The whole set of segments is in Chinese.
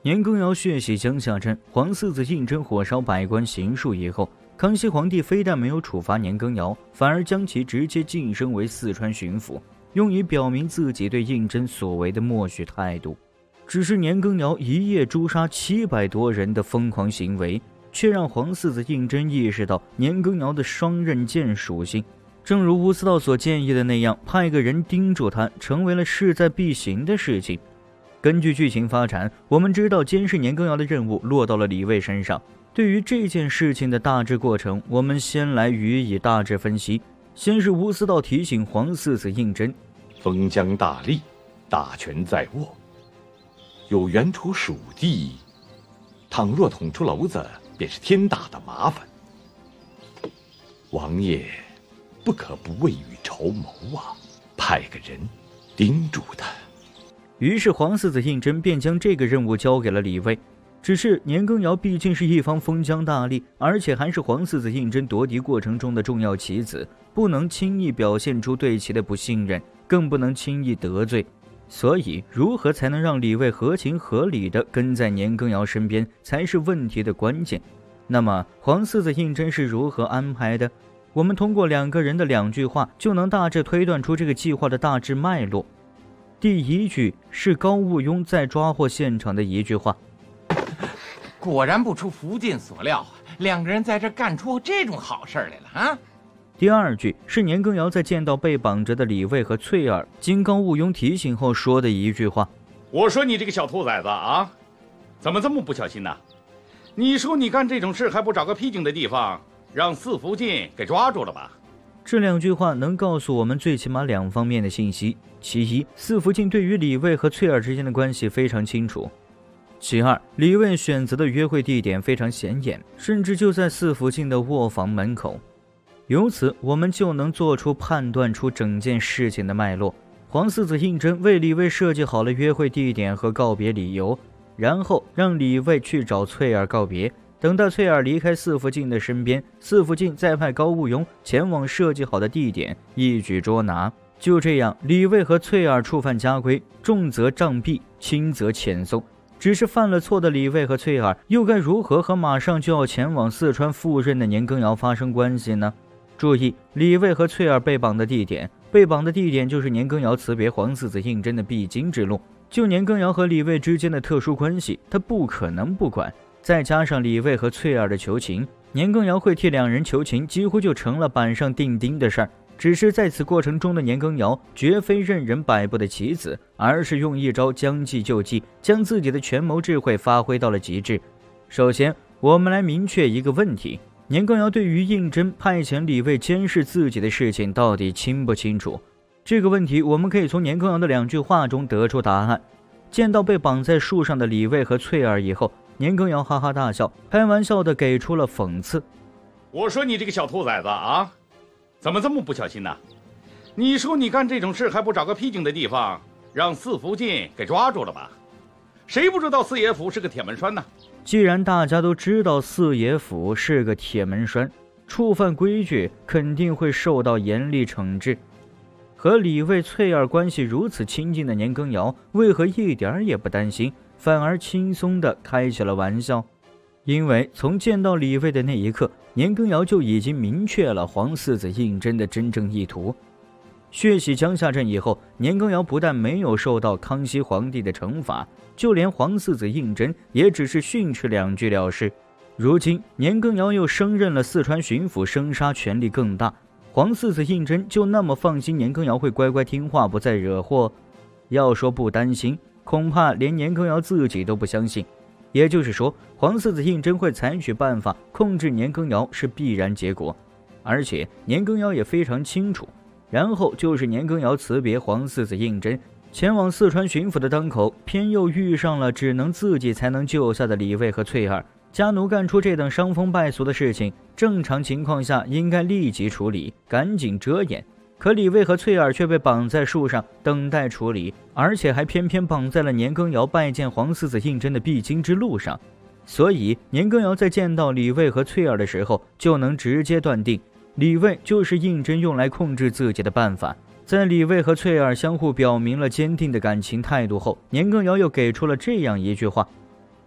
年羹尧血洗江夏镇，黄四子胤禛火烧百官刑术以后，康熙皇帝非但没有处罚年羹尧，反而将其直接晋升为四川巡抚，用以表明自己对胤禛所为的默许态度。只是年羹尧一夜诛杀700多人的疯狂行为，却让黄四子胤禛意识到年羹尧的双刃剑属性。正如吴思道所建议的那样，派个人盯住他，成为了势在必行的事情。根据剧情发展，我们知道监视年羹尧的任务落到了李卫身上。对于这件事情的大致过程，我们先来予以大致分析。先是吴思道提醒黄四子胤禛： 封疆大吏，大权在握，有原土属地，倘若捅出篓子，便是天大的麻烦。王爷不可不未雨绸缪啊，派个人盯住他。 于是黄四子胤禛便将这个任务交给了李卫。只是年羹尧毕竟是一方封疆大吏，而且还是黄四子胤禛夺嫡过程中的重要棋子，不能轻易表现出对其的不信任，更不能轻易得罪。所以如何才能让李卫合情合理地跟在年羹尧身边，才是问题的关键。那么黄四子胤禛是如何安排的？我们通过两个人的2句话，就能大致推断出这个计划的大致脉络。第一句是高务庸在抓获现场的一句话： 果然不出福晋所料，两个人在这干出这种好事来了啊！ 第二句是年羹尧在见到被绑着的李卫和翠儿，经高务庸提醒后说的一句话： 我说你这个小兔崽子啊，怎么这么不小心呢？你说你干这种事还不找个僻静的地方，让四福晋给抓住了吧？ 这2句话能告诉我们最起码2方面的信息。其一，四福晋对于李卫和翠儿之间的关系非常清楚。其二，李卫选择的约会地点非常显眼，甚至就在四福晋的卧房门口。由此我们就能做出判断出整件事情的脉络。黄四子胤禛为李卫设计好了约会地点和告别理由，然后让李卫去找翠儿告别。等到翠儿离开四福晋的身边，四福晋再派高务庸前往设计好的地点，一举捉拿。就这样，李卫和翠儿触犯家规，重则杖毙，轻则遣送。只是犯了错的李卫和翠儿，又该如何和马上就要前往四川赴任的年羹尧发生关系呢？注意，李卫和翠儿被绑的地点就是年羹尧辞别黄四子胤禛的必经之路。就年羹尧和李卫之间的特殊关系，他不可能不管。再加上李卫和翠儿的求情，年羹尧会替2人求情，几乎就成了板上钉钉的事儿。只是在此过程中的年羹尧绝非任人摆布的棋子，而是用一招将计就计，将自己的权谋智慧发挥到了极致。首先，我们来明确一个问题：年羹尧对于胤禛派遣李卫监视自己的事情到底清不清楚？这个问题我们可以从年羹尧的2句话中得出答案。见到被绑在树上的李卫和翠儿以后，年羹尧哈哈大笑，开玩笑地给出了讽刺： 我说你这个小兔崽子啊，怎么这么不小心呢？你说你干这种事还不找个僻静的地方，让四福晋给抓住了吧？谁不知道四爷府是个铁门栓呢？ 既然大家都知道四爷府是个铁门栓，触犯规矩肯定会受到严厉惩治。和李卫、翠儿关系如此亲近的年羹尧，为何一点也不担心，反而轻松地开起了玩笑？因为从见到李卫的那一刻，年羹尧就已经明确了黄四子胤禛的真正意图。血洗江夏镇以后，年羹尧不但没有受到康熙皇帝的惩罚，就连黄四子胤禛也只是训斥2句了事。如今年羹尧又升任了四川巡抚，生杀权力更大，黄四子胤禛就那么放心年羹尧会乖乖听话，不再惹祸？要说不担心，恐怕连年羹尧自己都不相信。也就是说，黄四子胤禛会采取办法控制年羹尧是必然结果，而且年羹尧也非常清楚。然后就是年羹尧辞别黄四子胤禛，前往四川巡抚的当口，偏又遇上了只能自己才能救下的李卫和翠儿。家奴干出这等伤风败俗的事情，正常情况下应该立即处理，赶紧遮掩。可李卫和翠儿却被绑在树上等待处理，而且还偏偏绑在了年羹尧拜见黄四子胤禛的必经之路上。所以年羹尧在见到李卫和翠儿的时候，就能直接断定李卫就是胤禛用来控制自己的办法。在李卫和翠儿相互表明了坚定的感情态度后，年羹尧又给出了这样一句话：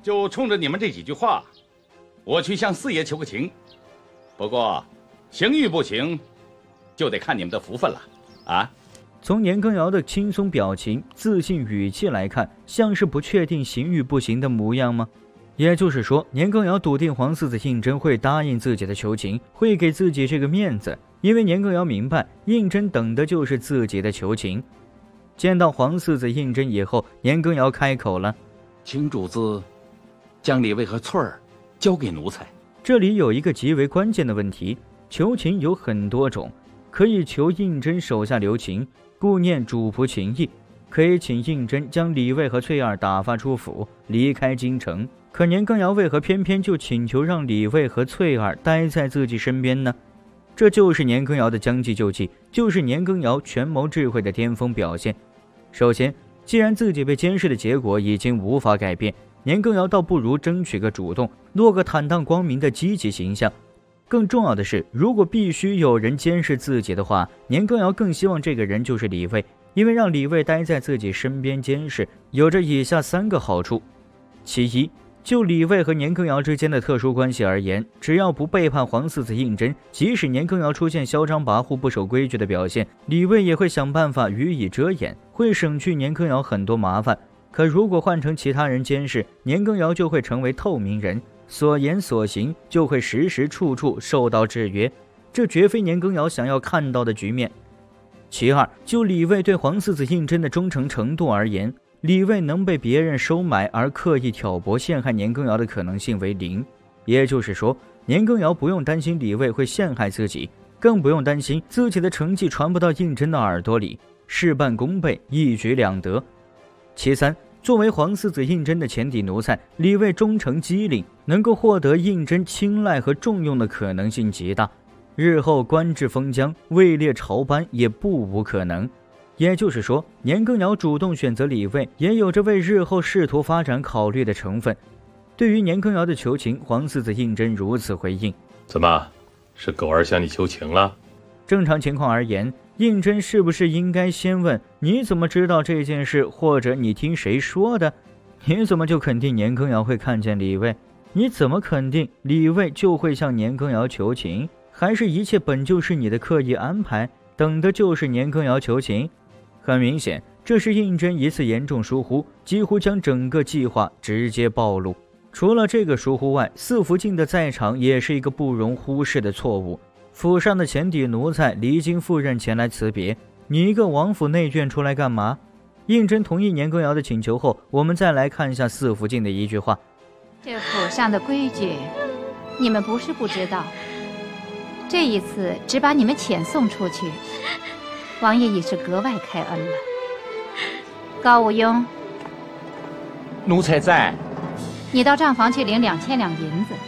就冲着你们这几句话，我去向四爷求个情。不过，行与不行，就得看你们的福分了啊！ 从年羹尧的轻松表情、自信语气来看，像是不确定行与不行的模样吗？也就是说，年羹尧笃定皇四子胤禛会答应自己的求情，会给自己这个面子，因为年羹尧明白胤禛等的就是自己的求情。见到皇四子胤禛以后，年羹尧开口了：“ 请主子将李卫和翠儿交给奴才。” 这里有一个极为关键的问题，求情有很多种，可以求胤禛手下留情，顾念主仆情谊，可以请胤禛将李卫和翠儿打发出府，离开京城。可年羹尧为何偏偏就请求让李卫和翠儿待在自己身边呢？这就是年羹尧的将计就计，就是年羹尧权谋智慧的巅峰表现。首先，既然自己被监视的结果已经无法改变，年羹尧倒不如争取个主动，落个坦荡光明的积极形象。更重要的是，如果必须有人监视自己的话，年羹尧更希望这个人就是李卫，因为让李卫待在自己身边监视，有着以下3个好处。其一，就李卫和年羹尧之间的特殊关系而言，只要不背叛皇四子胤禛，即使年羹尧出现嚣张跋扈、不守规矩的表现，李卫也会想办法予以遮掩，会省去年羹尧很多麻烦。可如果换成其他人监视，年羹尧就会成为透明人，所言所行就会时时处处受到制约，这绝非年羹尧想要看到的局面。其二，就李卫对皇四子胤禛的忠诚程度而言，李卫能被别人收买而刻意挑拨陷害年羹尧的可能性为0，也就是说，年羹尧不用担心李卫会陷害自己，更不用担心自己的成绩传不到胤禛的耳朵里，事半功倍，一举两得。其三，作为皇四子胤禛的前邸奴才，李卫忠诚机灵，能够获得胤禛青睐和重用的可能性极大，日后官至封疆，位列朝班也不无可能。也就是说，年羹尧主动选择李卫，也有着为日后仕途发展考虑的成分。对于年羹尧的求情，皇四子胤禛如此回应：“ 怎么，是狗儿向你求情了？” 正常情况而言，胤禛是不是应该先问你怎么知道这件事，或者你听谁说的？你怎么就肯定年羹尧会看见李卫？你怎么肯定李卫就会向年羹尧求情？还是一切本就是你的刻意安排，等的就是年羹尧求情？很明显，这是胤禛一次严重疏忽，几乎将整个计划直接暴露。除了这个疏忽外，四福晋的在场也是一个不容忽视的错误。府上的前邸奴才离京赴任前来辞别，你一个王府内眷出来干嘛？胤禛同意年羹尧的请求后，我们再来看一下四福晋的一句话： 这府上的规矩，你们不是不知道。这一次只把你们遣送出去，王爷已是格外开恩了。高无庸， 奴才在。 你到账房去领2000两银子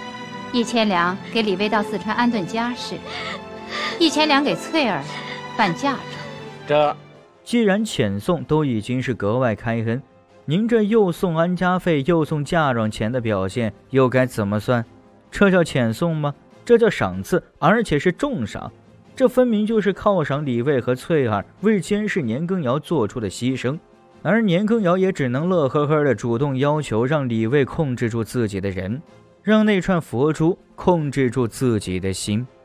，1000两给李卫到四川安顿家事，1000两给翠儿办嫁妆。 既然遣送都已经是格外开恩，您这又送安家费又送嫁妆钱的表现又该怎么算？这叫遣送吗？这叫赏赐，而且是重赏。这分明就是犒赏李卫和翠儿为监视年羹尧做出的牺牲，而年羹尧也只能乐呵呵地主动要求让李卫控制住自己的人，让那串佛珠控制住自己的心。